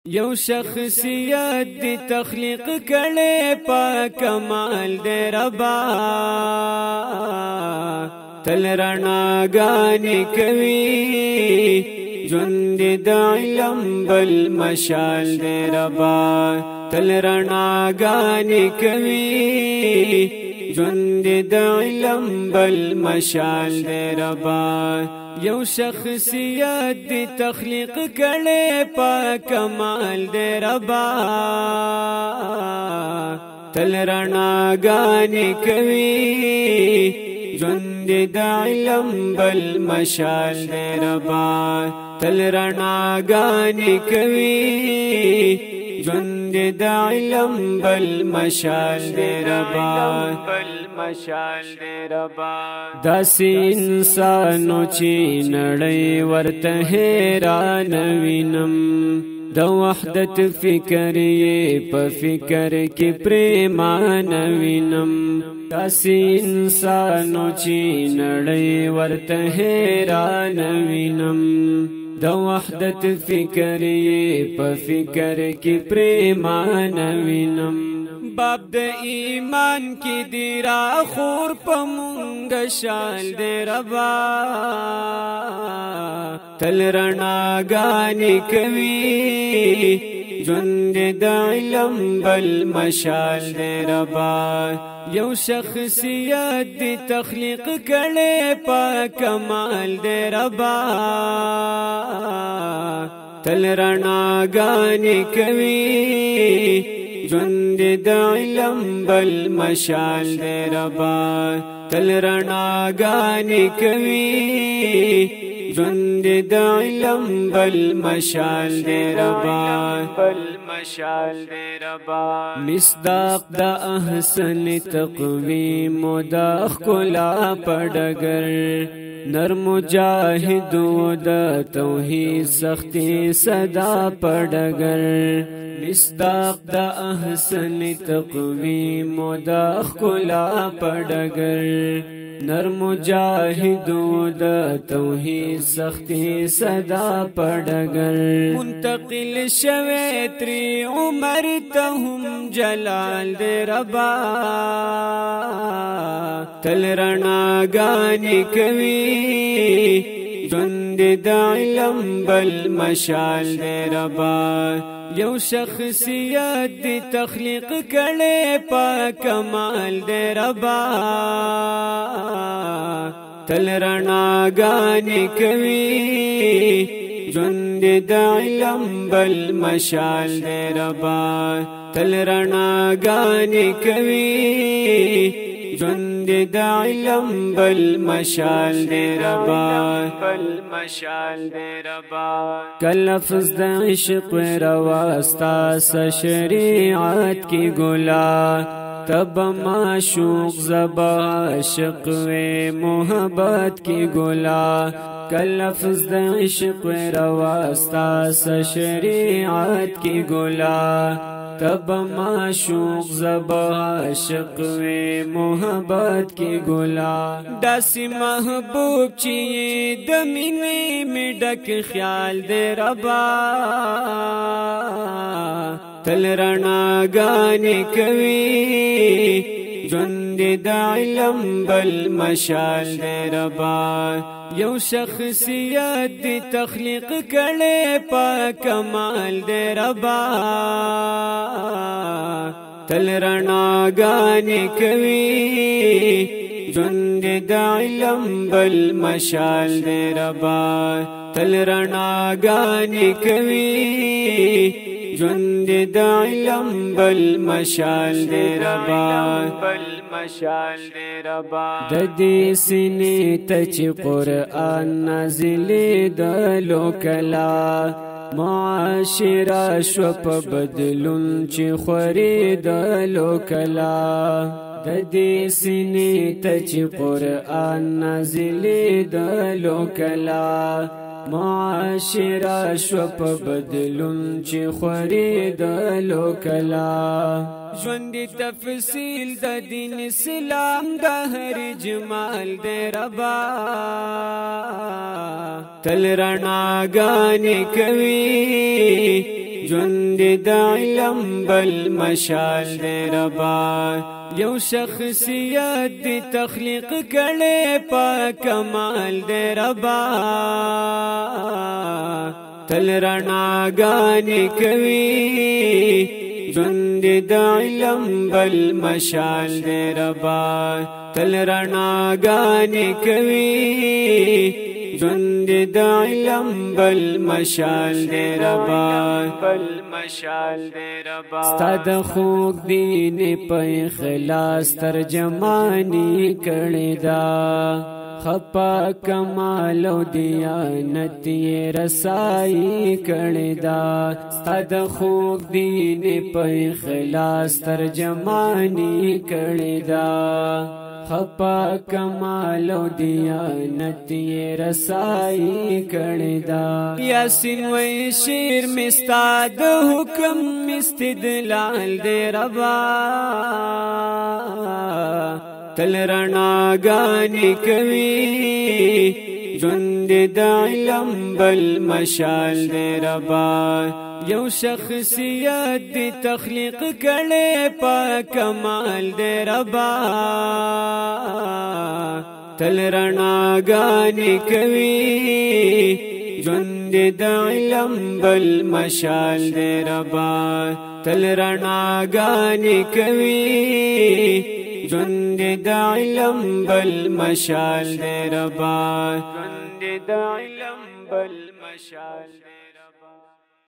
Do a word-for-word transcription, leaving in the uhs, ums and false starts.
یو شخصیت دی تخلیق کړي په کمال دی ربا تل رڼاګانې کوي ژوند د علم بل مشال دی ربا تل رڼاګانې کوي ژوند د علم بل مشال دی ربا یو شخصیت دی تخلیق کړي په کمال دی ربا تل رڼاګانې کوي ژوند د علم بل مشال دی ربا تل رڼاګانې کوي ژوند د علم بل مشال دی ربا بل مشال دی ربا داسې انسانو چې نړۍ ورته حیران وینم د وحدت فکر یې په فکر کې پریمان وینم داسې انسانو چې نړۍ ورته حیران وینم د وحدت فکر یې په فکر کې پریمان وینم باب د ایمان کې دی را خور په مونږ شال دی ربا تل رڼاګانې کوي ژوند د علم بل مشال دی ربا یو شخصیت دی تخلیق کړي په کمال دی ربا تل رڼاګانې کوي ژوند د علم بل مشال دی ربا تل رڼاګانې کوي ژوند د علم بل مشال دی ربا بل مشال دی ربا مصداق د احسن تقویم د ښکلا پډګر نر مجاهدو د توحید سختی صدا پډګر مصداق د احسن تقویم د ښکلا پډګر نر مجاهدو د توحید سختی صدا پډګر منتقل شوه تری عمر ته هم جلال دی ربا تل رڼاګانې کوي ژوند د علم بل مشال دی ربا یو شخصیت دی تخلیق کړي په کمال دی ربا تل رڼاګانې کوي ژوند د علم بل مشال دی ربا تل رڼاګانې کوي ژوند د علم بل مشال دی ربا بل مشال دی ربا کلفظ د عشق رواستا س شریعت کی ګلا تب معشوق زبا عاشق و محبت کی ګلا کلفظ د عشق رواستا س شریعت کی ګلا تب معشوق زبا عاشق و محبت کی ګلا داسې محبوب چې د مینې می ډک خیال دی ربا تل رڼاګانې کوي ژوند د علم بل مشال دی ربا یو شخصیت دی تخلیق کړي په کمال دی ربا تل رڼاګانې کوي ژوند د علم بل مشال دی ربا تل رڼاګانې کوي ژوند د علم بل مشال دی ربا بل مشال دی ربا د دې سینې ته چې قرآن نازلې د لوکلا معاشره شو په بدلون چې خوري د لوکلا د دې سینې ته چې قرآن نازلې د لوکلا معاشره شو په بدلون چې خوري د لوکلا ژوند تفصیل د دین اسلام د هر جمال دی ربا تل رڼاګانې کوي ژوند د علم بل مشال دے ربا یو شخصیت دی تخلیق کړي په کمال دے ربا تل رڼاګانې کوي ژوند د علم بل مشال دے ربا تل رڼاګانې کوي ژوند د علم بل مشال دے ربا بل مشال دے ربا ستاد خوږ دین په اخلاص ترجمانی کړي دا خپا کمال او دیانت یې رسائی کړي دا ستاد خوږ دین په اخلاص ترجمانی کړي دا خپا کمال او دیانت یې رسائی کړي دا یاسین وای شیر مستاد حکم استدلال دے ربا تل رڼاګانې کوي ژوند د علم بل مشال دے ربا یو شخصیت دی تخلیق کړي په کمال دے ربا تل رڼاګانې کوي ژوند د علم بل مشال دے ربا تل رڼاګانې کوي ژوند د علم بل مشال دے ربا ژوند د علم بل مشال